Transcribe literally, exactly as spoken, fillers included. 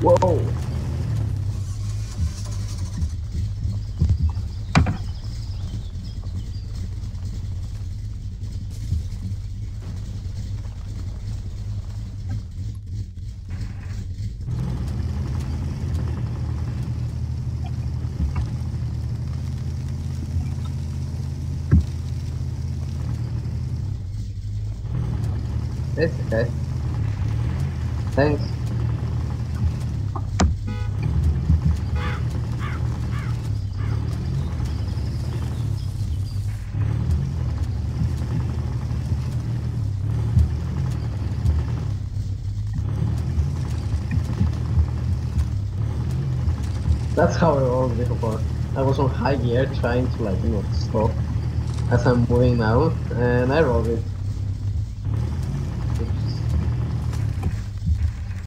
Whoa! It's okay. Thanks. That's how I rolled before. I was on high gear trying to like, you know, stop as I'm moving now, and I rolled it.